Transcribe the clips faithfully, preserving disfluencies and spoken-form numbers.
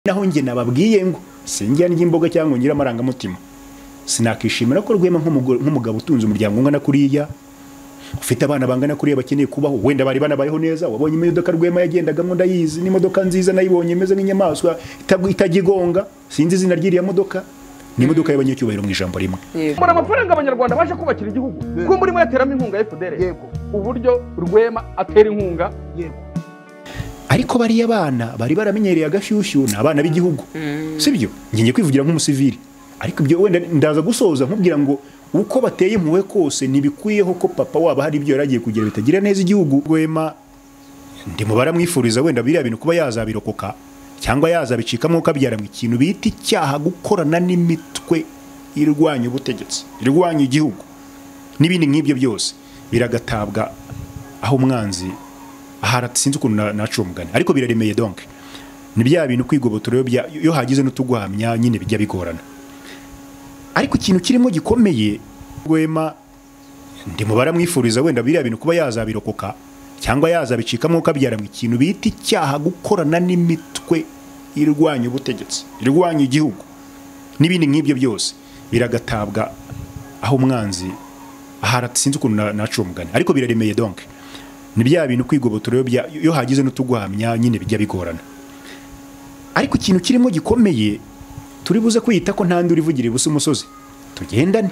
naho nge nababwiye ngo sinjya n'imboga cyangwa ngira amaranga mutima sinakishimira ko Rwema nk'umugabo utunze umuryango ungana kuriya ufite abana bangana kuriya bakeneye kubaho wenda bari banabayeho neza wabonye imodoka Rwema yagendagamo ndayizi n'imodoka nziza nayibonye imeze nk'inyamaswa itagigonga sinzi izina ry'iriya modoka ni imodoka y'abanyacyubahiro mu ijambo rimwe muri amafaranga abanyarwanda baje kubakira igihugu ko muri mwe yateramo inkunga ya F D R yego uburyo Rwema atera inkunga yego ariko bari abana bari baramenyereye agashyushyu n'abana b'igihugu sibyo ngiye kwivugira nk'umusivili ariko ibyo wenda ndaza gusoza nkubwira ngo uko bateye impuwe kose nibikwiyeho ko papa waba hari ibyo yaragiye kugira bitagira neza igihugu Rwema ndi mu baramwifuriza wenda biriya bintu kuba yazabirokoka cyangwa yazabicikamo kabyara mu ikintu bita icyaha gukorana n'imitwe irwanya ubutegetsi irwanya igihugu n'ibindi nk'ibyo byose biragatabwa aho umwanzi aharatsinze ukuntu naco mugani ariko biraremeye donc ni bya bintu kwigobotoro yo hagize n'utugwamya nyine bijya bigorana ariko ikintu kirimo gikomeye Rwema ndi mu baramwifuriza wenda biriya bintu kuba yazabirokoka cyangwa yazabicikamo kabyara mu ikintu bita icyaha gukorana n'imitwe irwanya ubutegetsi irwanya igihugu n'ibindi nk'ibyo byose biragatabwa aho umwanzi aharatsinze ukuntu naco mugani ariko biraremeye donc ni bya bintu kwigobotoro yo hagize n'utugwamya nyine bijya bigorana ariko ikintu kirimo gikomeye turi buze kwita ko ntandi urivugira ibusa umusozi tugendane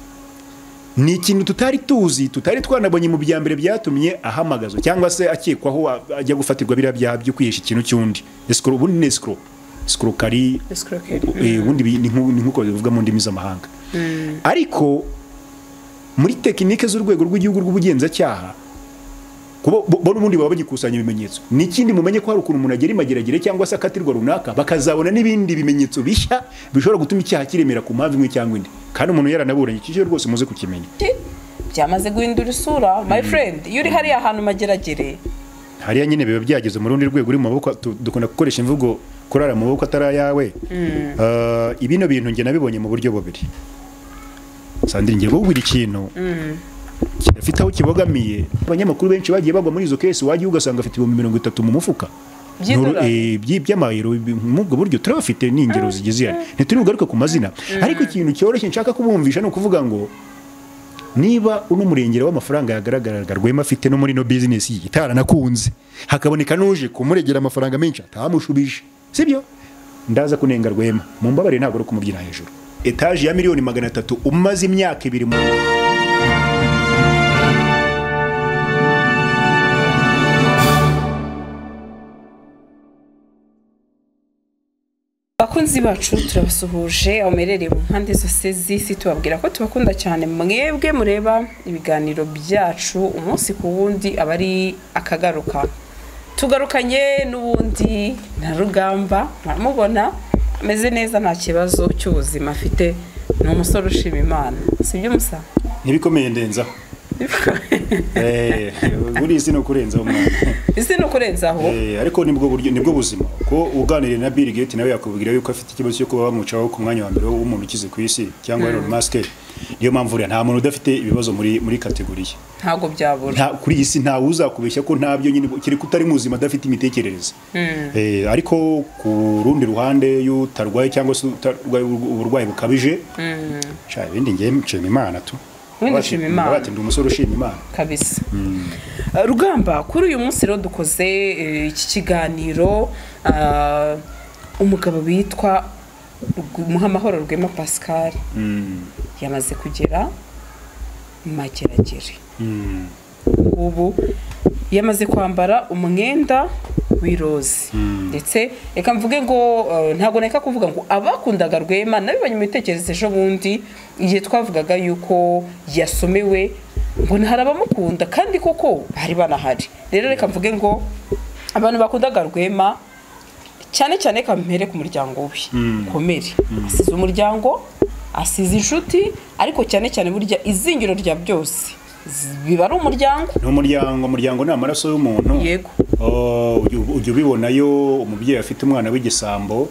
ni ikintu tutari tuzi tutari twanabonye mu byambere byatumye ahamagazo cyangwa se akekwaho ajya gufatirwa bira byaha byo kwiyesha ikintu cyundi escro ubundi ne escro escro kari escro kari eh ubundi ni nkuko bivuga mu ndimi z'amahanga ariko muri tekinike z'urwego rw'igihugu rw'ubugenzacyaha kubo bo n'ubundi baba bagikusanya ibimenyetso n'ikindi mumenye ko hari ukuntu umuntu agera imageragere cyangwa se akatirwa runaka bakazabona n'ibindi bimenyetso bishya bishobora gutuma icyaha kiremera ku mpamvu imwe cyangwa indi kandi umuntu yaranaburanye kije rwose muze kukimenya byamaze guhindura isura my friend yuri hari ahantu mageragere hariya nyine biba byageze mu rundi rwego uri mu maboko dukunda gukoresha imvugo kurara mu maboko atara yawe uh, ibino bintu nge nabibonye mu buryo bubiri Sandrine ngiye bubwira ikintu kirafite aho kibogamiye abanyamakuru benshi bagiye bagwa muri izo case wagiye ugasanga afite ibihumbi mirongo itatu mu mufuka by'amayero mu bwo buryo turabafite n'ingero zigize yani ntituri bugaruke ku mazina ariko ikintu cyoroshye nshaka kubumvisha no kuvuga ngo niba uno murengera w'amafaranga yagaragaraga Rwema afite no muri no business yi itaranakunze hakaboneka nuje kumuregera amafaranga menshi atamushubije sibyo ndaza kunenga Rwema mu mbabare ntabwo ari kumubyina hejuru etage ya miliyoni magana atatu umaze imyaka ibiri mu bakunzi bacu turabasuhuje amerereye mu mpande zose z'isi tubabwira ko tubakunda cyane mwebwe mureba ibiganiro byacu umunsi ku wundi abari akagaruka tugarukanye n'ubundi na Rugamba mubona ameze neza nta kibazo cy'ubuzima afite ni umusore ushima Imana sibyo musa nibikomeye ndenzaho eh buri isi no kurenzaho mwana isi no kurenzaho eh ariko nibwo buryo nibwo buzima ko uganire na Bill Gates nawe yakubwira yuko afite ikibazo cyo kuba bamucaho ku mwanya wa mbere w'umuntu ukize ku isi cyangwa Elon Musk niyo mpamvu nta muntu udafite ibibazo muri muri kategori ntago byabura nta kuri isi nta uzakubeshya ko ntabyo nyine kiri kutari muzima adafite imitekerereze eh ariko ku rundi ruhande y'utarwaye cyangwa se uburwayi bukabije cha ibindi ngiye mcema Imana tu Wenda shima Imana bati ndi umusore ushima Imana kabisa Rugamba kuri uyu munsi rero dukoze iki kiganiro umugabo bitwa Muhamahoro Rwema Pascal yamaze kugera mageragere ubu yamaze kwambara umwenda w'iroze ndetse reka mvuge ngo ntago neka kuvuga ngo abakundaga Rwema nabibanye mu bitekerezo ejo bundi igihe twavugaga yuko yasomewe ngo ntarabamukunda kandi koko bari banahari rero reka mvuge ngo abantu bakundaga Rwema cyane cyane kampere ku muryango we komere asize umuryango asize inshuti ariko cyane cyane burya izingiro rya byose biba ari umuryango ni umuryango umuryango ni amaraso y'umuntu yego ujya ubibonayo umubyeyi afite umwana w'igisambo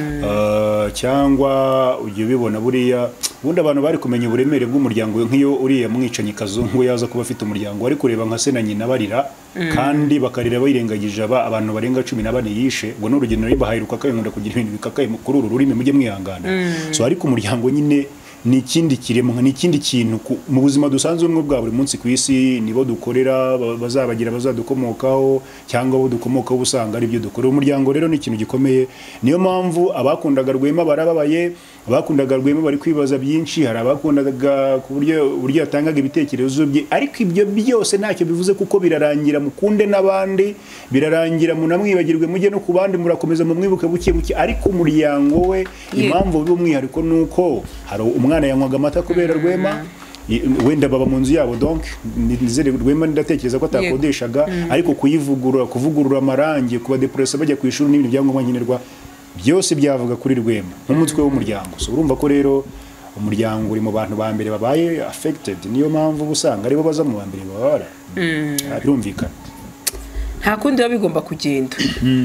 cyangwa ujya ubibona buriya ubundi abantu bari kumenya uburemere bw'umuryango nk'iyo uriya mwicanyi kazungu yaza kuba afite umuryango wari kureba nka se na nyina barira kandi bakarira bayirengagije abantu barenga cumi na bane yishe ubwo ni urugendo bahaye rukakaye nkunda kugira ibintu bikakaye kuri uru rurimi mujye mwihangana so ariko umuryango nyine ni ikindi kiremwa ni ikindi kintu mu buzima dusanzwe umwe bwa buri munsi ku isi nibo dukorera bazabagira bazadukomokaho cyangwa bo dukomokaho usanga ari byo dukorera umuryango rero ni ikintu gikomeye niyo mpamvu abakundaga Rwema barababaye abakundaga Rwema bari kwibaza byinshi hari abakundaga ku buryo buryo yatangaga ibitekerezo bye ariko ibyo byose ntacyo bivuze kuko birarangira mukunde n'abandi birarangira munamwibagirwe mujye no kubandi murakomeza mu mwibuke buke buke ariko umuryango we impamvu by'umwihariko nuko hari umwana yanywaga amata kubera Rwema wenda baba mu nzu yabo donc nizere Rwema ndatekereza ko atakodeshaga ariko kuyivugurura kuvugurura amarangi kuba depressa bajya ku ishuri n'ibintu byangombwa nkenerwa byose byavuga kuri Rwema nk'umutwe w'umuryango so urumva ko rero umuryango uri mu bantu ba mbere babaye affected niyo mpamvu busanga aribo baza mu ba mbere babara birumvikana nta kundi biba bigomba kugenda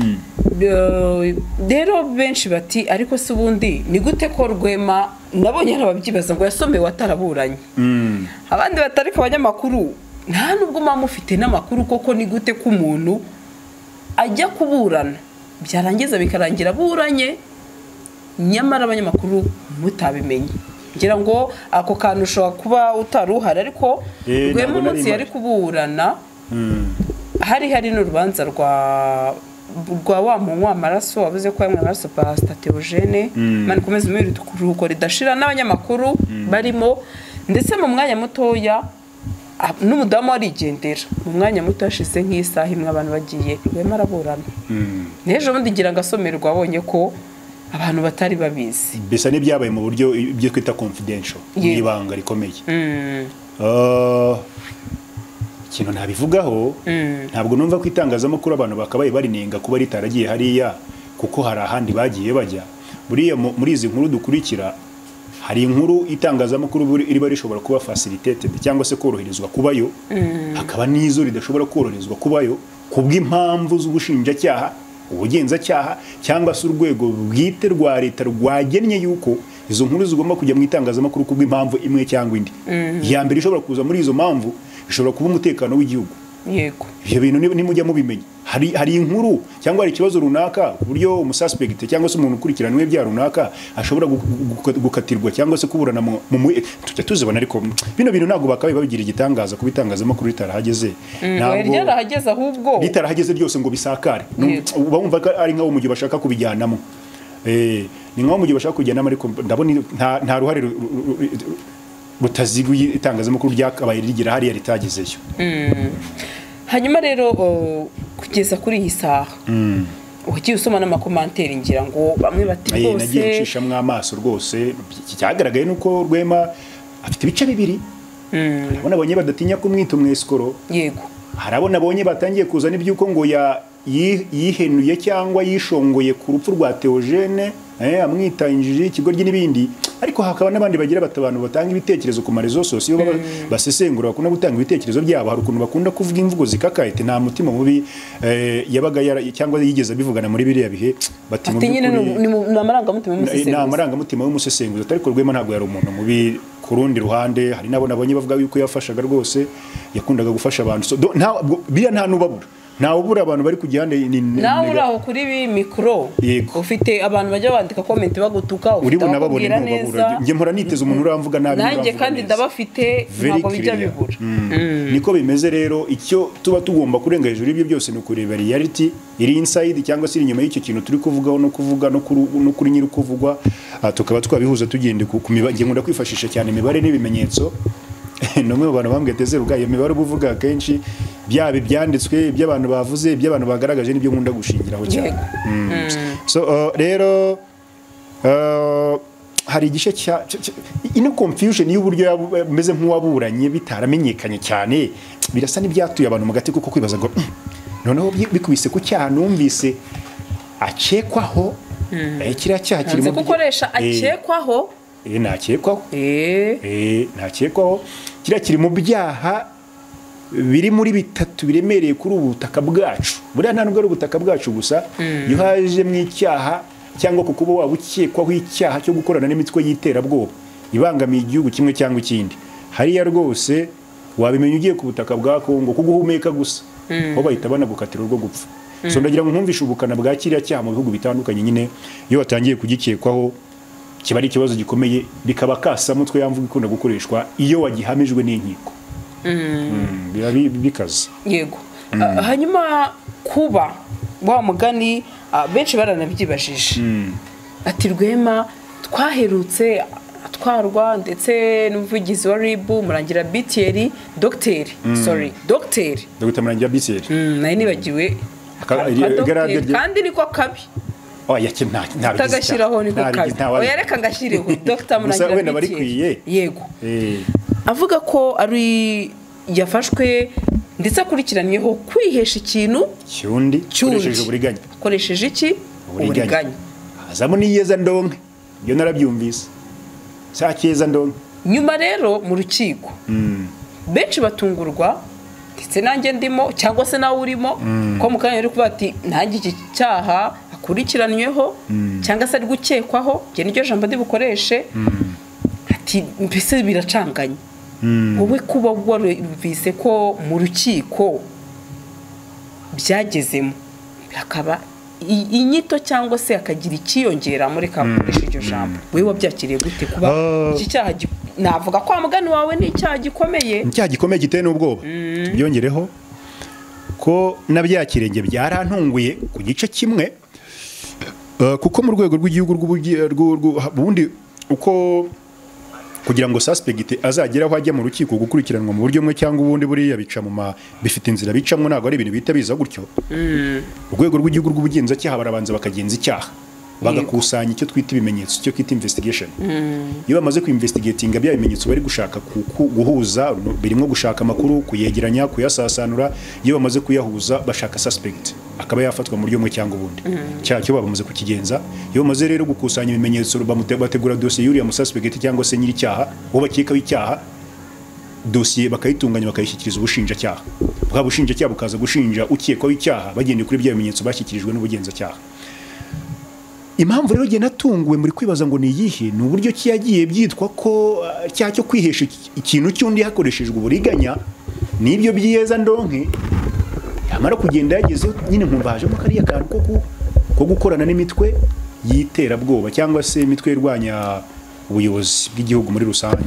rero benshi bati ariko se ubundi ni gute ko Rwema nabonye arababyibaza ngo yasomewe ataraburanye abandi batarika abanyamakuru nta nubwo mama mufite n'amakuru koko ni gute ko umuntu ajya kuburana byarangiza bikarangira aburanye nyamara abanyamakuru mutabimenye ngira ngo ako kantu ushobora kuba utaruhara ariko Rwema umunsi yari kuburana hari hari n'urubanza rwa rwa wa muntu w'amaraso wavuze ko yamwe amaraso Pastor Theogene mani komeza umwiri tukuruko ridashira n'abanyamakuru barimo ndetse mu mwanya mutoya n'umudamu warigendera mu mwanya muto yashize nk'isaha imwe abantu bagiye Rwema araburana n'ejo bundi ngira ngasomerwa abonye ko abantu batari babizi bisa n'ibyabaye mu buryo ibyo twita confidential n'ibanga rikomeye ikintu ntabivugaho ntabwo numva ko itangazamakuru abantu bakabaye barinenga kuba ritaragiye hariya kuko hari ahandi bagiye bajya buriya muri izi nkuru dukurikira hari inkuru itangazamakuru riba rishobora kuba facilitated cyangwa se koroherezwa kubayo hakaba n'izo ridashobora koroherezwa kubayo kubw'impamvu z'ubushinjacyaha ubugenzacyaha cyangwa se urwego bwite rwa leta rwagennye yuko izo nkuru zigomba kujya mu itangazamakuru kubw'impamvu imwe cyangwa indi iya mbere ishobora kuza muri izo mpamvu ishobora kuba umutekano w'igihugu yego ibyo bintu nimujya mubimenya hari hari inkuru cyangwa hari ikibazo runaka ku buryo umususpect cyangwa se umuntu ukurikiranwe bya runaka ashobora gukatirwa cyangwa se kuburana mu tujya tuzibona ariko bino bintu ntabwo bakabaye babigira igitangaza kubitangazamakuru ritarahageze ntabwo ryarahageze ahubwo ritarahageze ryose ngo bisakare bumva ko ari nkaho mu gihe bashaka kubijyanamo eh ni nkaho mu gihe bashaka kujyanamo ariko ndabona nta ruhare butaziguye itangazamakuru ryakabaye rigira hariya ritagezeyo hanyuma rero kugeza kuri iyi saha ugiye usoma n'amakomanteri ngira ngo bamwe bati rwose nagiye ncishamwe amaso rwose cyagaragaye nuko Rwema afite ibice bibiri harabona abonye badatinya kumwita umwesikoro yego harabona abonye batangiye kuzana ibyuko ngo ya yihenuye cyangwa yishongoye ku rupfu rwa Theogene eh amwita injiji ikigoryi n'ibindi ariko hakaba nabandi bagira batabantu batanga ibitekerezo ku marezo sosiyo basesengura bakunda gutanga ibitekerezo byabo hari ukuntu bakunda kuvuga imvugo zikakayete nta mutima mubi yabaga cyangwa yigeze bivugana muri biriya bihe bati mu by'ukuri ni amarangamutima y'umusesenguzi ni amarangamutima y'umusesenguzi ariko Rwema ntabwo yari umuntu mubi ku rundi ruhande hari nabo nabonye bavuga yuko yafashaga rwose yakundaga gufasha abantu biriya nta nubabura nawe ubura abantu bari kujyande nawe uraho kuri bi mikro ufite abantu bajya bandika comment bagutuka ufite ababona neza nge mpora niteze umuntu uramvuga nabi nanjye kandi ndabafite ntabwo bijya bibura niko bimeze rero icyo tuba tugomba kurenga hejuru y'ibyo byose no kureba reality iri inside cyangwa se inyuma y'icyo kintu turi kuvugaho no kuvuga no kuri nyiri kuvugwa tukaba twabihuza tugende ku mibare nkunda kwifashisha cyane imibare n'ibimenyetso nomwe mu bantu bambwiye teze rugaye imibare ubuvuga kenshi byabe byanditswe by'abantu bavuze by'abantu bagaragaje nibyo nkunda gushingiraho cyane so rero hari igice cya ino confusion y'uburyo yameze nk'uwaburanye bitaramenyekanye cyane birasa n'ibyatuye abantu mu gati kuko kwibaza ngo noneho bikubise ku cyaha numvise akekwaho kiriya cyaha kirimo gukoresha akekwaho eh nakekwaho eh eh nakekwaho kiriya kiri mu byaha biri muri bitatu biremereye kuri ubu butaka bwacu buriya nta nubwo ari ubutaka bwacu gusa iyo haje mu icyaha cyangwa ku kuba waba ukekwaho icyaha cyo gukorana n'imitwe y'iterabwoba ibangamiye igihugu kimwe cyangwa ikindi hariya rwose wabimenya ugiye ku butaka bwa Kongo kuguhumeka gusa aho bahita banagukatira urwo gupfa so ndagira ngo nkumvishe ubukana bwa kiriya cyaha mu bihugu bitandukanye nyine iyo watangiye kugikekwaho kiba ari ikibazo gikomeye bikaba kasamutwe yamvuga ikunda gukoreshwa iyo wagihamijwe n'inkiko biba bikaze yego hanyuma kuba wa mugani benshi baranabyibajije ati Rwema twaherutse atwarwa ndetse n'umuvugizi wa R I B Murangira Bitieri dogiteri sorry dogiteri Dr Murangira Bitieri nayo nibagiwe kandi niko kabi oya cyo nta nta tagashyiraho niko kabi oya reka ngashyiriho Dr Murangira Bitieri yego avuga ko ari yafashwe ndetse akurikiranyweho kwihesha ikintu cyundi koresheje uburiganya koresheje iki uburiganya hazamo niyeza ndonke byo narabyumvise cyakeza ndonke nyuma rero mu rukiko benshi batungurwa ndetse nanjye ndimo cyangwa se nawe urimo ko mu kanya uri kuba ati nanjye iki cyaha akurikiranyweho cyangwa se ari gukekwaho nge niryo jambo ndi bukoreshe ati mbese biracanganye wowe kuba warumvise ko mu rukiko byagezemo hakaba inyito cyangwa se akagira ikiyongera muri kamukoresha iryo jambo wowe wabyakiriye gute kuba iki cyaha navuga ko mugani wawe ni icyaha gikomeye icyaha gikomeye giteye n'ubwoba tubyongereho ko nabyakirenge byarantunguye ku gice kimwe kuko mu rwego rw'igihugu rw'ubundi uko kugira ngo suspect azagera aho ajya mu rukiko gukurikiranwa mu buryo mwe cyangwa ubundi buriya bica mu bifite inzira bicamwe ntago ari ibintu bita biza gutyo urwego rw'igihugu rw'ubugenzacyaha barabanza bakagenza icyaha bagakusanya icyo twita ibimenyetso cyo kwita investigation iyo bamaze ku investigatinga bya bimenyetso bari gushaka guhuza birimo gushaka amakuru kuyegeranya kuyasasanura iyo bamaze kuyahuza bashaka suspect akaba yafatwa mu buryo mwe cyangwa ubundi cyacyo babamaze kukigenza iyo bamaze rero gukusanya ibimenyetso bategura dossier yuriya mu suspect cyangwa se nyiri cyaha wo bakeka w'icyaha dossier bakayitunganya bakayishyikiriza ubushinjacyaha bwa bushinjacyaha bukaza gushinja ukekwa w'icyaha bagendeye kuri bya bimenyetso bashyikirijwe n'ubugenzacyaha impamvu rero gena tunguwe muri kwibaza ngo ni yihe ni uburyo kiyagiye byitwa ko cya cyo kwihesha ikintu cyundi hakoreshejwe uburiganya nibyo byiyeza ndonke yamara kugenda yageze nyine mumvaje mu kariya kantu ko ko gukorana n'imitwe yiterabwoba cyangwa se imitwe irwanya ubuyobozi bw'igihugu muri rusange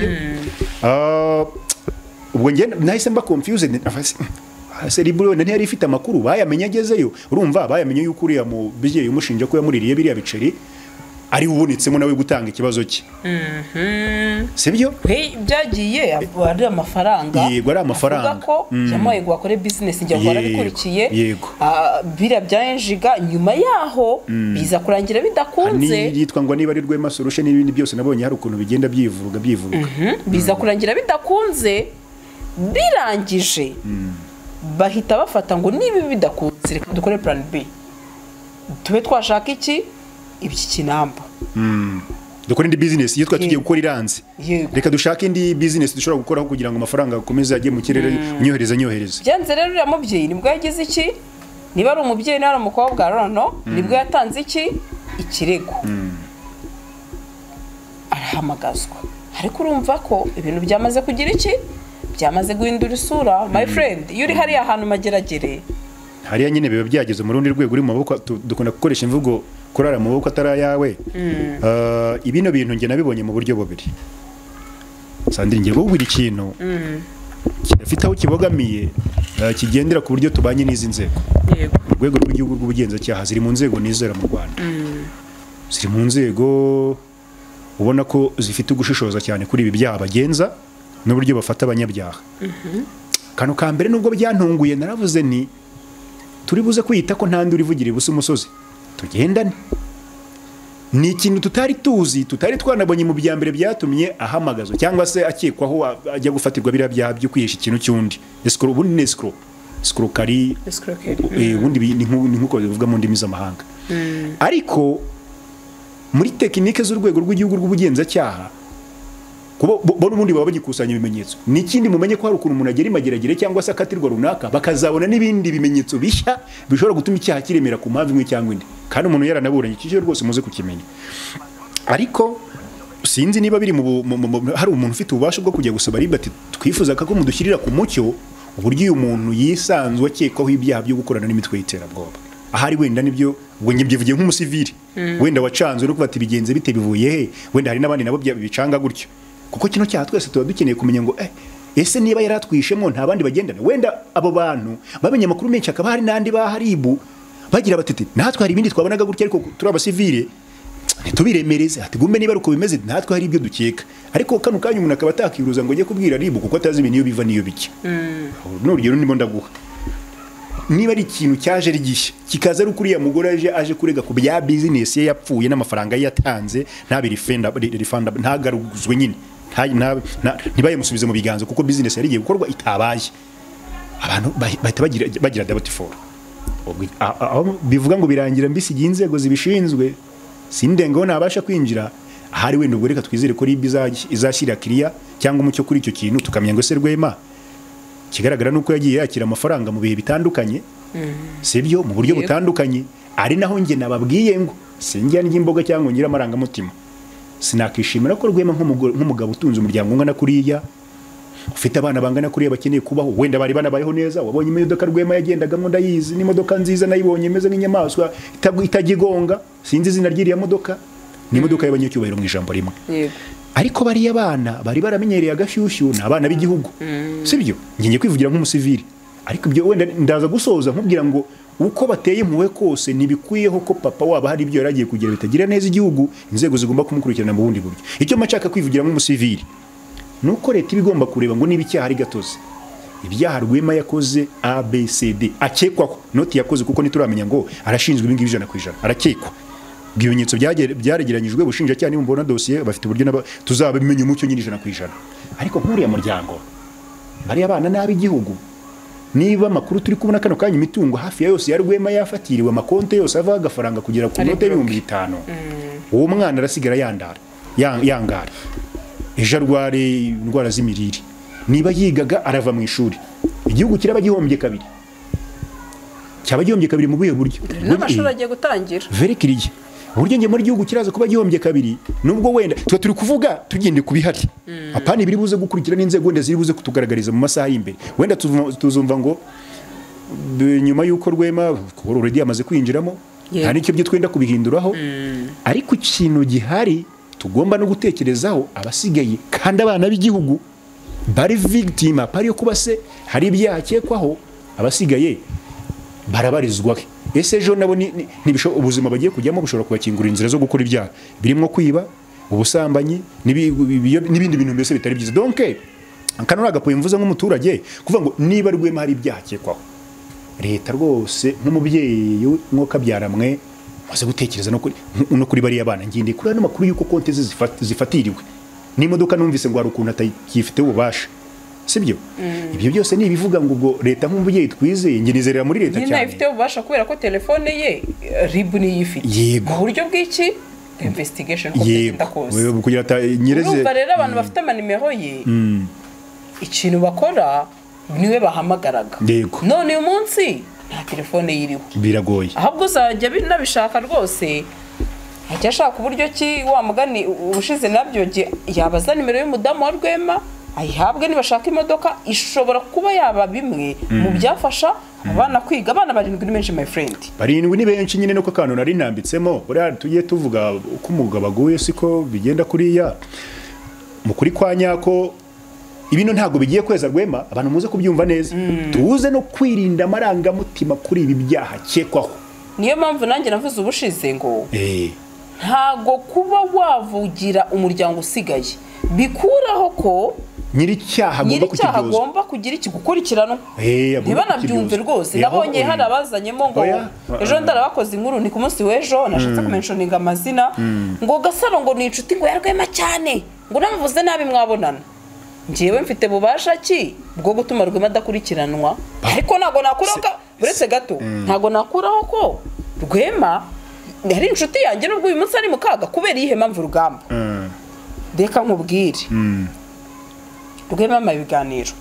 ah ubwo nge nahise mba confused Seriburo nani yari ifite amakuru bayamenye agezeyo urumva bayamenye yuko uriya mu bije umushinja ko yamuririye biriya biceri ari ubonetsemo nawe gutanga ikibazo cye mhm sibyo hey byagiye ari amafaranga yego ari amafaranga ko yamoye ngo akore business njye akora bikurikiye yego bira byanjiga nyuma yaho biza kurangira bidakunze ni yitwa ngo niba ari Rwema solution n'ibindi byose nabonye hari ukuntu bigenda byivuruga byivuruga biza kurangira bidakunze birangije bahita bafata ngo nibi bidakunze reka dukore plan B tube twashaka iki ibiki kinamba mm dukora indi business iyo twatugiye gukora iranze reka dushaka indi business dushobora gukora kugira ngo amafaranga akomeze ajye mu kirere nyohereza nyohereza byanze rero uriya mubyeyi nibwo yagize iki niba ari umubyeyi n'ari umukobwa rano nibwo yatanze iki ikirego arahamagazwa ariko urumva ko ibintu byamaze kugira iki byamaze guhindura isura my friend iyo uri hari ahantu mageragere hariya nyine biba byageze mu rundi rwego uri mu maboko dukunda gukoresha imvugo kurara mu maboko atari yawe ibino bintu nge nabibonye mu buryo bubiri Sandrine ngiye gukubira ikintu kirafite aho kibogamiye kigendera ku buryo tubanye n'izi nzego yego urwego rw'igihugu rw'ubugenzacyaha ziri mu nzego nizera mu Rwanda ziri mu nzego ubona ko zifite ugushishoza cyane kuri ibi byaha bagenza n'uburyo bafata abanyabyaha kano ka mbere nubwo byantunguye naravuze ni turi buze kwita ko ntandi urivugira ibusa umusozi tugendane ni ikintu tutari tuzi tutari twanabonye mu byambere byatumye ahamagazwa cyangwa se akekwaho ajya gufatirwa biriya byaha byo kwihisha ikintu cyundi escrow ubundi ni escrow escrow kari eh ubundi ni nkuko bivuga mu ndimi z'amahanga ariko muri tekinike z'urwego rw'igihugu rw'ubugenzacyaha kubo bo n'ubundi baba bagikusanya ibimenyetso n'ikindi mumenye ko hari ukuntu umuntu agera imageragere cyangwa se akatirwa runaka bakazabona n'ibindi bimenyetso bishya bishobora gutuma icyaha kiremera ku mpamvu imwe cyangwa indi kandi umuntu yaranaburanye ikije rwose muze kukimenya ariko sinzi niba biri mu hari umuntu ufite ububasha bwo kujya gusaba riba ati twifuza ko mudushyirira ku mucyo uburyo uyu muntu yisanzwe akekwaho ibyaha byo gukorana n'imitwe y'iterabwoba ahari wenda nibyo ubwo njye nk'umusivili wenda wacanzwe no kuba ati bigenze bite bivuye he wenda hari n'abandi nabo bicanga gutyo kuko kino cyaha twese tuba dukeneye kumenya ngo eh ese niba yaratwishemo nta bandi bagendana wenda abo bantu bamenye amakuru menshi akaba hari n'andi baharibu bagira batete natwe hari ibindi twabonaga gutya ariko turi abasivile ntitubiremereze ati gumbe niba uko bimeze natwe hari ibyo dukeka ariko kano kanya umuntu akaba atakiruza ngo ajye kubwira ribu kuko atazi ibintu iyo biva niyo bike n'urugero ndimo ndaguha niba ari ikintu cyaje ari gishya kikaza ari kuriya mugore aje aje kurega ku bya business ye yapfuye n'amafaranga ye yatanze ntabiri refund refund ntagaruzwe nyine ntibayemusubize mu biganza kuko business yari igiye gukorwa itabaye abantu bahita bagira bagira doubt for bivuga ngo birangira mbisigiye inzego zibishinzwe sindengaho nabasha kwinjira ahari wenda ubwo reka twizere ko ribi izashyira kiriya cyangwa umucyo kuri icyo kintu tukamenya ngo se Rwema kigaragara nuko yagiye yakira amafaranga mu bihe bitandukanye sibyo mu buryo butandukanye ari naho nge nababwiye ngo sinjya n'imboga cyangwa ngira amarangamutima sinakishimira ko Rwema nk'umugabo utunze umuryango ungana kuriya ufite abana bangana kuriya bakeneye kubaho wenda bari banabayeho neza wabonye imodoka Rwema yagendagamo ndayizi n'imodoka nziza nayibonye imeze nk'inyamaswa itagigonga sinzi izina ry'iriya modoka ni imodoka y'abanyacyubahiro mu ijambo rimwe ariko bariya bana bari baramenyereye agashyushyu ni abana b'igihugu sibyo ngiye kwivugira nk'umusivili ariko ibyo wenda ndaza gusoza nkubwira ngo uko bateye impuhwe kose ntibikwiyeho ko papa waba hari ibyo yaragiye kugira bitagira neza igihugu inzego zigomba kumukurikirana mu bundi buryo icyo mashaka kwivugira nk'umusivili nuko leta ibigomba kureba ngo niba icyaha ari gatozi ibyaha Rwema yakoze A B C D akekwaho noti yakoze kuko nituramenya ngo arashinzwe ibingi ijana ku ijana arakekwa ibimenyetso byaregeranyijwe bushinjacyaha niba mbona dossier bafite uburyo tuzabimenya umucyo nyine ijana ku ijana ariko nk'uriya muryango bari abana nabi igihugu niba amakuru turi kubona kano kanya imitungo hafi ya yose ya Rwema yafatiriwe amakonte yose ava agafaranga kugera ku note y'ibihumbi bitanu uwo mwana arasigara yandara yangara ejo arware indwara z'imirire niba yigaga arava mu ishuri igihugu kiraba gihombye kabiri cyaba gihombye kabiri mu buye buryo n'amashuri agiye gutangira very clear uburyo nge muri gihugu kiraza kuba gihombye kabiri nubwo wenda twa turi kuvuga tugende kubihari apana ibiri buze gukurikira n'inzego wenda ziri buze kutugaragariza mu masaha y'imbere wenda tuzumva ngo nyuma yuko Rwema already amaze kwinjiramo nta n'icyo byo twenda kubihinduraho ariko ikintu gihari tugomba no gutekerezaho abasigaye kandi abana b'igihugu bari victim apari yo kuba se hari ibyakekwaho abasigaye barabarizwa ese ejo nabo nibisho ubuzima bagiye kujyamo bushobora kubakingura inzira zo gukora ibyaha birimo kwiba ubusambanyi n'ibindi bintu mbese bitari byiza donc kanora agapoye mvuze nk'umuturage kuvuga ngo niba Rwema hari ibyaha akekwaho leta rwose nk'umubyeyi mwuka byaramwe maze gutekereza no kuri no kuri bari abana nginde kuri ano makuru yuko konte zifatiriwe n'imodoka numvise ngo hari ukuntu atakifite ububasha sibyo ibyo byose ni ibivuga ngo ubwo leta nk'umubyeyi twizeye nginizerera muri leta cyane nyine ifite ububasha kubera ko telefone ye ribu ni yifite mu buryo bw'iki investigation ko tenda kose kugira ata nyireze urumva rero abantu bafite amanimero ye ikintu bakora niwe bahamagaraga none uyu munsi nta telefone yiriho biragoye ahubwo uzajya binabishaka rwose ajya ashaka uburyo ki wa mugani ubushize nabyo yabaza nimero y'umudamu wa Rwema ayihabwe nibashaka imodoka ishobora kuba yaba bimwe mu byafasha abana kwiga abana barindwi ni benshi my friend barindwi ni benshi nyine nuko kantu nari nambitsemo buriya tugiye tuvuga uko umugabo aguye siko bigenda kuriya mu kuri kwa nyako ibintu ntago bigiye kweza Rwema abantu muze kubyumva neza tuze no kwirinda amarangamutima kuri ibi byaha kekwaho niyo mpamvu nanjye navuze ubushize ngo eh ntago kuba wavugira umuryango usigaye bikuraho ko nyiri cyaha agomba kukigyoza agomba kugira iki gukurikirana ntibanabyumve rwose nabonye hari abazanyemo ngo ejo ndarabakoze inkuru ni ku munsi w'ejo nashatse kumentioninga amazina ngo Gasaro ngo ni inshuti ngo ya Rwema cyane ngo namuvuze nabi mwabonana ngiyewe mfite bubasha ki bwo gutuma Rwema adakurikiranwa ariko nago nakuraho buretse gato ntago nakuraho ko Rwema yari inshuti yanjye nubwo uyu munsi ari mukaga kubera ihe mpamvu rugamba reka nkubwire rwema ama ibiganiro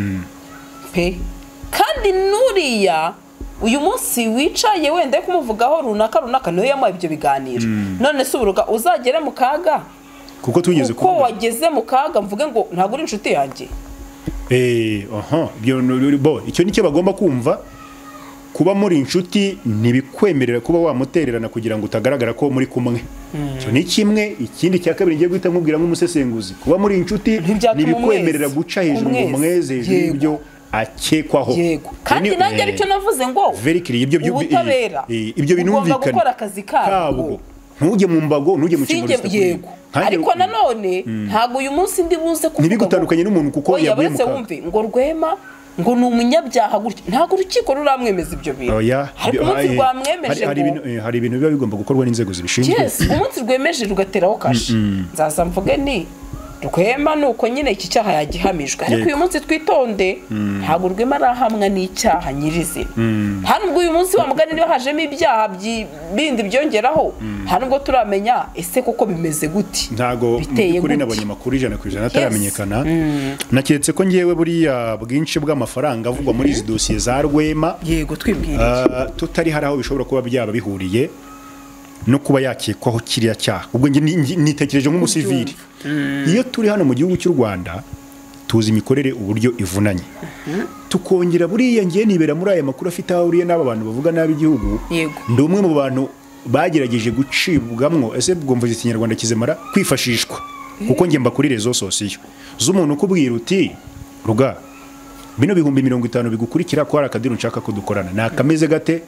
pe kandi nuriya uyu munsi wicaye wenda kumuvugaho runaka runaka niyo yamuha ibyo biganiro none se uburuga uzagere mu kaga kuko tugeze kuko wageze mu kaga mvuge ngo ntabwo uri inshuti yanjye eh aha byo bo icyo nicyo bagomba kumva kuba muri inshuti ntibikwemerera kuba wamutererana kugira ngo utagaragara ko muri kumwe cyo ni kimwe ikindi cya kabiri ngiye guhita nkubwira nk'umusesenguzi kuba muri inshuti ntibikwemerera guca hejuru ngo mweze ibyo akekwaho yego kandi nanjye aricyo navuze ngo very clear ibyo ubutabera ibyo binumvikana gukora akazi kabo ntujye mu mbago ntujye mu kintu yego ariko nanone ntago uyu munsi ndi buze kuvuga ntibigutandukanye n'umuntu kuko yabuye mu kaga ngo rwema ngo ni umunyabyaha gutya ntago urukiko ruramwemeza ibyo bintu ariko umunsi rwamwemeje ngo hari ibintu biba bigomba gukorwa n'inzego zibishinzwe yes umunsi rwemeje rugateraho kashi nzaza mvuge ni rwema nuko nyine iki cyaha yagihamijwe ariko uyu munsi twitonde ntago rwema arahamwa n'icyaha nyirizina ntabwo uyu munsi wa mugani niba hajemo ibyaha bindi byongeraho ntabwo turamenya ese koko bimeze gute ntago kuri nabonye makuru ijana ku ijana ataramenyekana naketse ko ngewe buriya bwinshi bw'amafaranga avugwa muri izi dosiye za rwema yego twibwiriye tutari hari aho bishobora kuba byaba bihuriye no kuba yakekwaho kiriya cyaha ubwo nitekereje nk'umusivili iyo turi hano mu gihugu cy'u Rwanda tuzi imikorere uburyo ivunanye tukongera buriya ngiye nibera muri aya makuru afite aho uriye n'aba bantu bavuga nabi igihugu ndi umwe mu bantu bagerageje gucibwamwo ese bwumva ikinyarwanda kizemara kwifashishwa kuko nge mba kuri rezo sosiyo z'umuntu ukubwira uti ruga bino bihumbi mirongo itanu bigukurikira ko hari akadiru nshaka ko dukorana nakameze gate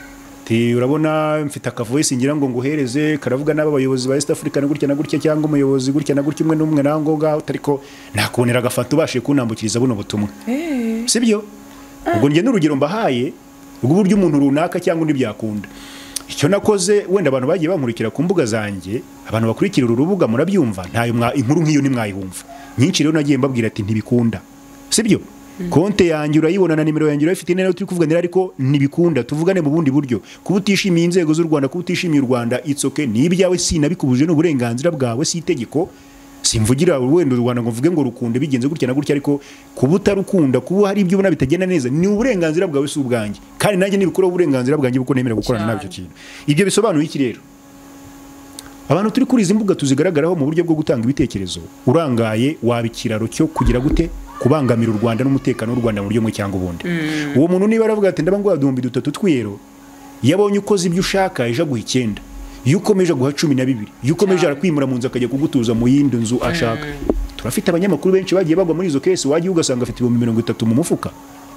urabona mfite akavoice ngira ngo nguhereze karavuga n'abayobozi ba East Africa gutya na gutya cyangwa umuyobozi gutya na gutya umwe n'umwe nango ngaho ariko nakubonera agafata ubashe kunambukiriza buno butumwa sibyo ubwo nge n'urugero mbahaye rw'uburyo umuntu runaka cyangwa undi byakunda icyo nakoze wenda abantu bagiye bankurikira ku mbuga zanjye abantu bakurikira uru rubuga murabyumva ntayo inkuru nk'iyo ni mwayihumva nyinshi rero nagiye mbabwira ati ntibikunda sibyo konte yanjye urayibona na nimero yanjye urayifite nero turi kuvuganira ariko nibikunda tuvugane mu bundi buryo kuba utishimiye inzego z'u Rwanda kuba utishimiye u Rwanda it's okay ni ibyawe sinabikubuje n'uburenganzira bwawe si itegeko simvugira wenda u Rwanda ngo mvuge ngo rukunde bigenze gutya na gutya ariko kuba utarukunda kuba hari ibyo ubona bitagenda neza ni uburenganzira bwawe si ubwanjye kandi nanjye nibikora uburenganzira bwanjye buko nemera gukorana nabyo kintu ibyo bisobanuye iki rero abantu turi kuri izi mbuga tuzigaragaraho mu buryo bwo gutanga ibitekerezo urangaye wabikiraro cyo kugira gute kubangamira u Rwanda n'umutekano w'u Rwanda mu buryo mwe cyangwa ubundi uwo muntu niba aravuga ati ndaba ngo adumbi dutatu twiyero yabonye ukoze ibyo ushaka ejo guha icyenda iyo ukomeje guha cumi na bibiri iyo ukomeje arakwimura mu nzu akajya kugutuza mu yindi nzu ashaka turafite abanyamakuru benshi bagiye bagwa muri izo kesi wagiye ugasanga afite ibihumbi mirongo itatu mu mufuka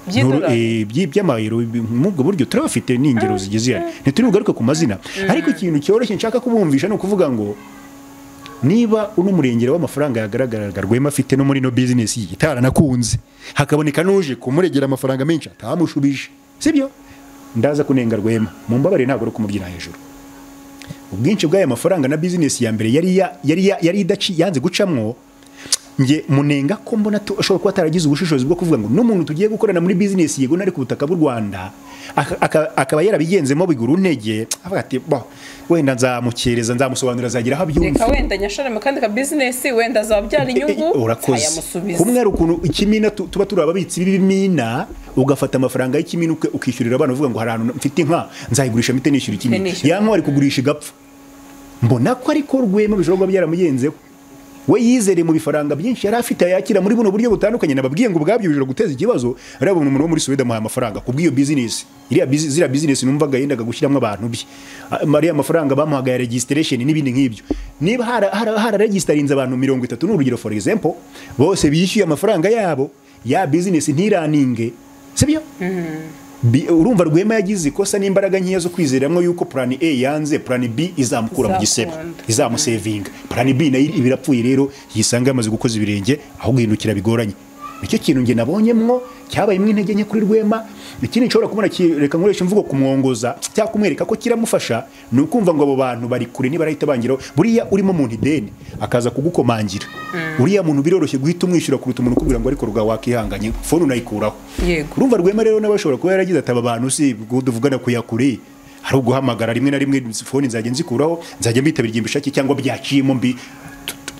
by'amayero mu bwo buryo turabafite n'ingero zigize ihari ntituri bugaruke ku mazina ariko ikintu cyoroshye nshaka kubumvisha ni ukuvuga ngo niba uno murengera w'amafaranga yagaragaraga Rwema afite no muri no business yi itaranakunze hakaboneka nuje kumuregera amafaranga menshi atamushubije sibyo ndaza kunenga Rwema mu mbabare ntago ro kumubyina hejuru ubwinshi bw'aya mafaranga na business ya mbere yari yari yari idaci yanze gucamwo nge munenga ko mbona ashobora kuba ataragize ubushishozi bwo kuvuga ngo n'umuntu tugiye gukorana muri business yego nari ku butaka bw'u Rwanda akaba yarabigenzemo biguru ntege avuga ati bo wenda nzamukereza nzamusobanurira azagira aho byumva reka wenda nyashara kandi ka business wenda azabyara inyungu ayamusubiza kumwe ari ukuntu ikimina tuba turababitsi b'ibimina ugafata amafaranga y'ikimina ukishyurira abantu uvuga ngo harano mfite inka nzayigurisha mite nishyura ikimina yanko ari kugurisha igapfa mbona ko ariko Rwema bishobora byaramuyenzeho we yizere mu bifaranga byinshi yari afite yakira muri buno buryo butandukanye nababwiye ngo ubwabyo bijura guteza ikibazo araba umuntu wo muri Sweden mu amafaranga kubwiyo business iriya zira business numvaga yendaga gushyiramo abantu bi Maria amafaranga bamuhaga ya registration n'ibindi nk'ibyo niba hara hara registarinze abantu mirongo itatu n'urugero for example bose bishyuye amafaranga yabo ya business ntiraninge sibyo urumva Rwema yagize ikosa n'imbaraga nkiya zo kwizeramwe yuko plan A yanze plan B izamukura mu gisebo izamusevinga plan B nayo ibirapfuye rero yisanga yamaze gukoza ibirenge aho guhindukira bigoranye nicyo kintu nge nabonyemwo cyabaye imwe intege nke kuri Rwema ikindi nshobora kubona reka nkoresha imvugo kumwongoza cyangwa kumwereka ko kiramufasha ni ukumva ngo abo bantu bari kure niba rahita bangiro buriya urimo muntu ideni akaza kugukomangira uriya muntu biroroshye guhita umwishyura kuruta umuntu kubwira ngo ariko ruga wakihanganye phone unayikuraho urumva Rwema rero nabashobora kuba yaragize ati aba bantu si duvugana kuyakure hari uguhamagara rimwe na rimwe phone nzajye nzikuraho nzajye mbitabira igimbishaki cyangwa byaciyemo mbi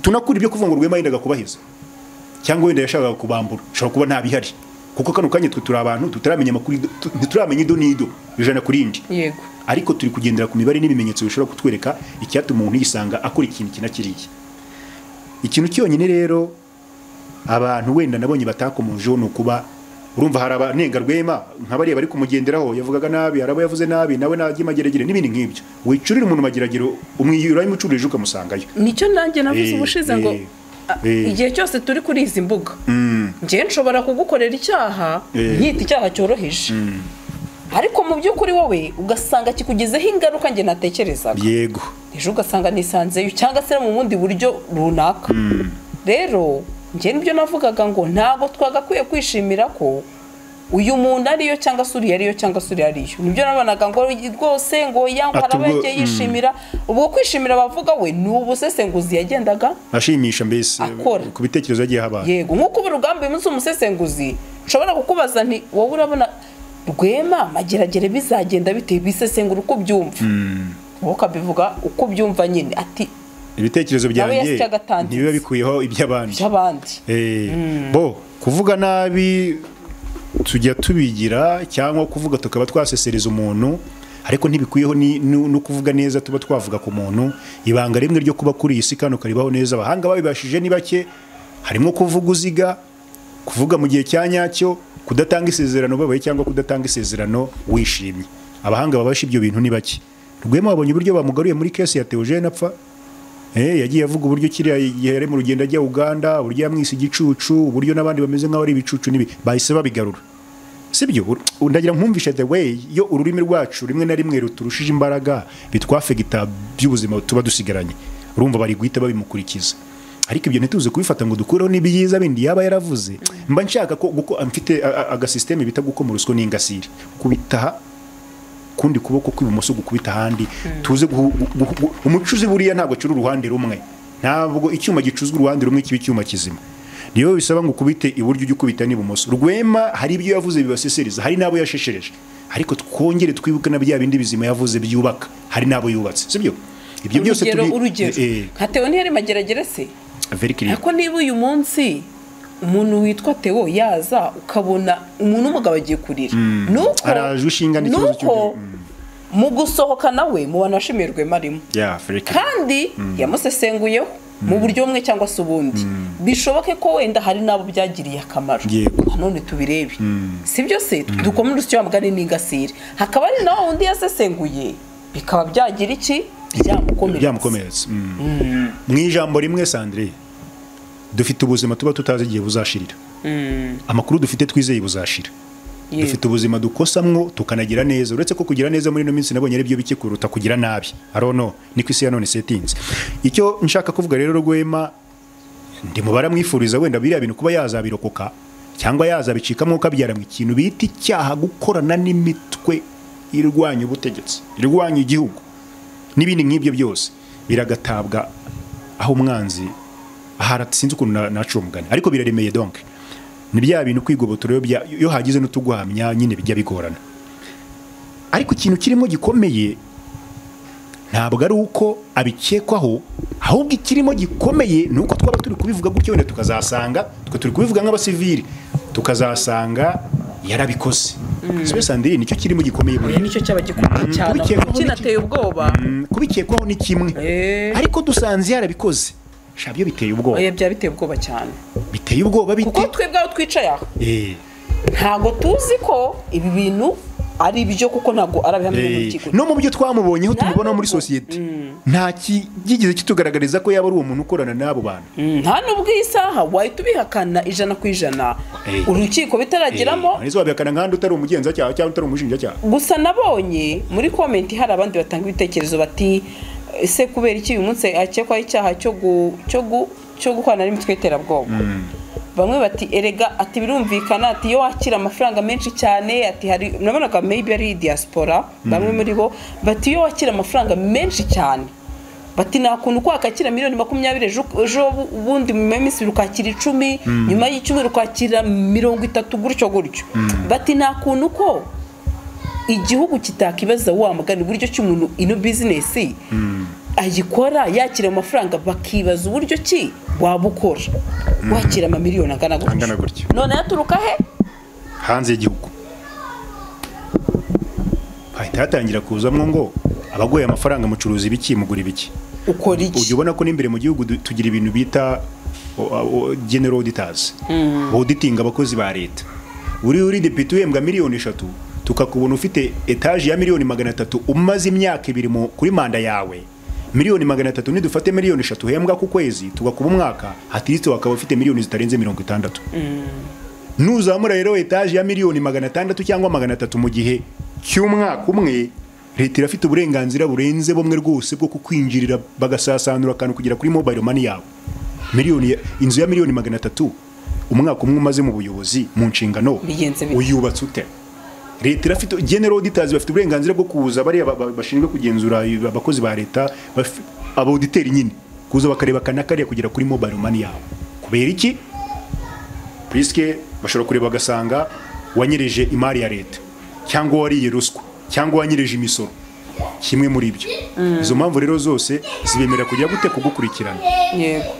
tunakura ibyo kuvuga ngo Rwema yendaga kubahiza cyangwa wenda yashakaga kubambura ushobora kuba nta bihari kuko kano kanya twe turi abantu tutaramenya amakuru ntituramenya ido nido ijana kuri indi yego ariko turi kugendera ku mibare n'ibimenyetso bishobora kutwereka icyatuma umuntu yisanga akora ikintu kinakiriye. Ikintu cyonyine rero abantu wenda nabonye batakomojeho no kuba urumva hari abanenga Rwema nk'abariye bari kumugenderaho yavugaga nabi harabo yavuze nabi nawe nagiye mageragere n'ibindi nk'ibyo wicurira umuntu mageragero umwiyura imucurije ukamusangayo. Nicyo nanjye navuze ubushize ngo igihe cyose turi kuri izi mbuga ngiye nshobora kugukorera icyaha nkita icyaha cyoroheje ariko mu by'ukuri wowe ugasanga kikugezeho ingaruka nge natekerezaga yego ejo ugasanga nisanzeyo cyangwa se mu bundi buryo runaka. Rero nge nibyo navugaga ngo ntago twagakwiye kwishimira ko uyu muntu ariyo cyangwa se uriya ariyo cyangwa se uriya ariyo nibyo nabonaga ngo rwose ngo yangwa harabenge yishimira ubwo kwishimira bavuga we ni ubusesenguzi yagendaga ashimisha mbese ku bitekerezo yagiye habaye. Yego nkuko urugamba umunsi umusesenguzi nshobora kukubaza nti wowe urabona Rwema mageragere bizagenda bite bisesengura uko byumva wowe kabivuga uko byumva nyine ati ibitekerezo byanjye ntibiba bikuyeho iby'abandi by'abandi eh bo kuvuga nabi tujya tubigira cyangwa kuvuga tukaba twasesereza umuntu ariko ntibikuyeho no kuvuga neza tuba twavuga ku muntu ibanga rimwe ryo kuba kuri isi kano karibaho neza abahanga babibashije ni bake harimo kuvuga uziga kuvuga mu gihe cyanyacyo kudatanga isezerano babaye cyangwa kudatanga isezerano wishimye abahanga babasha ibyo bintu ni bake. Rwema wabonye uburyo bamugaruye muri case ya Theogene apfa eh yagiye avuga uburyo kiriya yari mu rugendo ajya Uganda uburyo yamwise igicucu uburyo nabandi bameze nkaho ari ibicucu nibi bahise babigarura sibyo ndagira nkumvisha the way yo ururimi rwacu rimwe na rimwe ruturushije imbaraga bitwafegita by'ubuzima tuba dusigaranye urumva bari guhita babimukurikiza ariko ibyo ntituze kubifata ngo dukureho nibiyiza bindi yaba yaravuze mba nshaka ko guko amfite aga system bita guko mu rusiko n'ingasiri kubitaha kundi kuboko kw'ibumoso gukubita handi tuze umucuzi buriya ntago curu uruhande rumwe ntabwo icyuma gicuzwe uruhande rumwe kibi cyuma kizima niyo bisaba ngo kubite iburyo ujye kubita n'ibumoso. Rwema hari ibyo yavuze bibasesereza hari nabo yasheshereje ariko twongere twibuke na bya bindi bizima yavuze byubaka hari nabo yubatse sibyo ibyo byose tubi urugero nka Theo yari mageragere se ariko niba uyu munsi umuntu witwa Theo yaza ukabona umuntu umugabo agiye kurira nuko araje ushinga n'ikibazo cyo mu gusohoka nawe mu bantu bashimirwe marimo kandi yamusesenguyeho mu buryo bumwe cyangwa se ubundi bishoboke ko wenda hari nabo byagiriye akamaro none tubirebe sibyo se dukomere usyo bamugane n'ingasire hakaba ari naho undi yasesenguye bikaba byagira iki byamukomeretsa mu ijambo rimwe Sandrine dufite ubuzima tuba tutazi igihe buzashirira amakuru dufite twizeye buzashira dufite ubuzima dukosamwo tukanagira neza uretse ko kugira neza muri no minsi nabonye ari byo bike kuruta kugira nabi arono ni kwisi ya none settings icyo nshaka kuvuga rero Rwema ndi mubara mwifuriza wenda biriya bintu kuba yazabirokoka cyangwa yazabicikamo kabyara mu ikintu biti cyaha gukorana n'imitwe irwanya ubutegetsi irwanya igihugu n'ibindi nk'ibyo byose biragatabwa aho umwanzi aharatsinze ukuntu naco mugani ariko biraremeye donc ni bya bintu kwigobotoro yo hagize n'utuguhamya nyine bijya bigorana ariko ikintu kirimo gikomeye ntabwo ari uko abikekwaho ahubwo ikirimo gikomeye nuko twaba turi kubivuga gutyo wenda tukazasanga twe turi kubivuga nk'abasivili tukazasanga yarabikoze Sibyo Sandrine nicyo kirimo gikomeye muri nicyo cyaba gikomeye cyane kinateye ubwoba kubikekwaho ni kimwe ariko dusanze yarabikoze shabyo biteye ubwoba oya bya biteye ubwoba cyane biteye ubwoba bite kuko twebwe aho twicaye aho eh ntago tuzi ko ibi bintu ari ibyo kuko ntago arabihamye mu kigo no mu byo twamubonyeho tumubona muri societe nta kigize kitugaragariza ko yaba ari uwo muntu ukorana nabo bantu nta nubwo isaha wahita ubihakana ijana ku ijana urukiko bitarageramo arizo wabihakana nkandi utari umugenza cyangwa cyangwa utari umushinja cyangwa gusa nabonye muri comment hari abandi batanga ibitekerezo bati ese kubera iki uyu munsi akekwa icyaha cyo cyo cyo gukwana n'imitwe iterabwoba bamwe bati erega ati birumvikana ati yo wakira amafaranga menshi cyane ati hari nabonaga maybe ari diaspora bamwe muri bo bati yo wakira amafaranga menshi cyane bati nakuntu kwakakira miliyoni makumyabiri ejo ubundi mu minsi rukakira icumi nyuma y'icyumweru rukakira mirongo itatu gutyo gutyo bati nakuntu ko igihugu kitakibaza wa mugani buryo cy'umuntu ino business ayikora yakira amafaranga bakibaza uburyo ki wabukora wakira amamiliyoni angana angana gutyo gutyo none yaturuka he hanze y'igihugu hahita hatangira kuzamwo ngo abagoye amafaranga mucuruza ibiki mugura ibiki ukora iki ujye ubona ko n'imbere mu gihugu du- tugira ibintu bita o- o- general auditors auditing abakozi ba leta uri uri depite uhembwa miliyoni eshatu tukakubona ufite etaje ya miliyoni magana atatu umaze imyaka ibiri mu- kuri manda yawe miliyoni magana atatu nidufate miliyoni eshatu uhembwa ku kwezi tugakuba umwaka hatiritse wakaba ufite miliyoni zitarenze mirongo itandatu nuzamura rero etaje ya miliyoni magana atandatu cyangwa magana atatu mu gihe cy'umwaka umwe leta irafite uburenganzira burenze bumwe rwose bwo kukwinjirira bagasasanura akantu kugera kuri mobile money yawe miliyoni ya- inzu ya miliyoni magana atatu umwaka umwe umaze mu buyobozi mu nshingano Bigenze bite? uyubatse ute leta irafite general auditors bafite uburenganzira bwo kuza bariya ba- ba- bashinzwe kugenzura abakozi ba leta bafi- abauditeri nyine kuza bakareba kanakariya kugera kuri mobile money yawe kubera iki puisque bashobora kureba bagasanga wanyereje imari ya leta cyangwa wariye ruswa cyangwa wanyereje imisoro kimwe muri ibyo izo mpamvu rero zose zibemera kujya gute kugukurikirana yego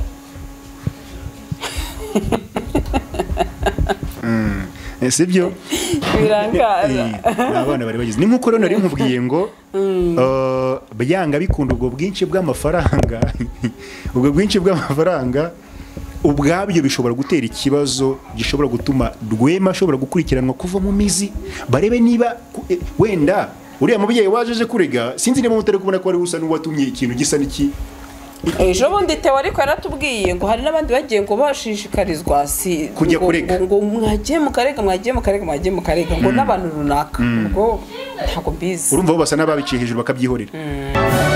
Eh, sibyo birangaza ni abana bari bagize ni nk'uko rero nari nkubwiye ngo eh, byanga bikunda ubwo bwinshi bw'amafaranga ubwo bwinshi bw'amafaranga ubwabyo bishobora gutera ikibazo gishobora gutuma Rwema ashobora gukurikiranwa kuva mu mizi barebe niba ku- eh, wenda uriya mubyeyi waje aje kurega sinzi niba mutari kubona ko ari usa n'uwatumye ikintu gisa n'iki ejo bundi Theo ariko yaratubwiye ngo hari n'abandi bagiye ngo bashishikarizwa si Kujya ngo- kurega. ngo ngo mwagiye mukarega mwagiye mukarega mwagiye mukarega ngo n'abantu runaka ubwo ntabwo mbizi urumva bo basa n'ababiciye hejuru bakabyihorera